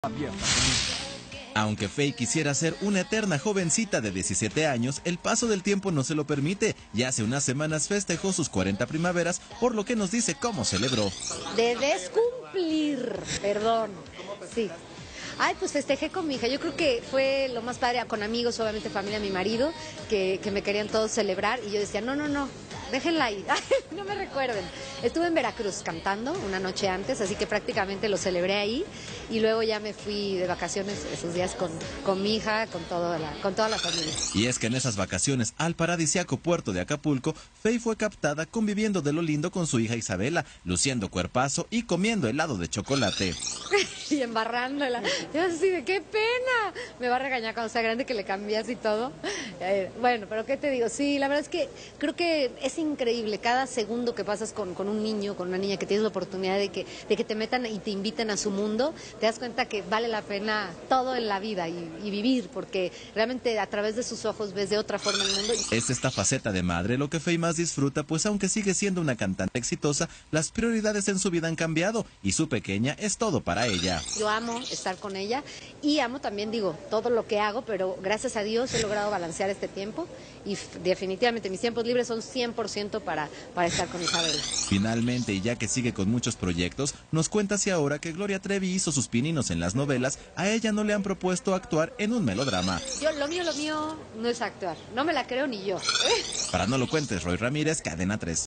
Aunque Faye quisiera ser una eterna jovencita de 17 años, el paso del tiempo no se lo permite. Ya hace unas semanas festejó sus 40 primaveras, por lo que nos dice cómo celebró. De descumplir, perdón, sí. Ay, pues festejé con mi hija, yo creo que fue lo más padre, con amigos, obviamente familia, mi marido, que me querían todos celebrar, y yo decía, no, déjenla ahí, no me recuerden. Estuve en Veracruz cantando una noche antes, así que prácticamente lo celebré ahí, y luego ya me fui de vacaciones esos días con mi hija, con toda la familia. Y es que en esas vacaciones al paradisíaco puerto de Acapulco, Faye fue captada conviviendo de lo lindo con su hija Isabela, luciendo cuerpazo y comiendo helado de chocolate. Y embarrándola. Yo así de qué pena. Me va a regañar cuando sea grande que le cambias y todo. Bueno, pero ¿qué te digo? Sí, la verdad es que creo que es increíble cada segundo que pasas con un niño, con una niña, que tienes la oportunidad de que te metan y te inviten a su mundo, te das cuenta que vale la pena todo en la vida y vivir, porque realmente a través de sus ojos ves de otra forma el mundo. Es esta faceta de madre lo que Faye más disfruta, pues aunque sigue siendo una cantante exitosa, las prioridades en su vida han cambiado y su pequeña es todo para ella. Yo amo estar con ella y amo también, digo, todo lo que hago, pero gracias a Dios he logrado balancear este tiempo y definitivamente mis tiempos libres son 100% para estar con Isabela. Finalmente, y ya que sigue con muchos proyectos, nos cuenta si ahora que Gloria Trevi hizo sus pininos en las novelas, a ella no le han propuesto actuar en un melodrama. Lo mío no es actuar, no me la creo ni yo. Para No Lo Cuentes, Roy Ramírez, Cadena 3.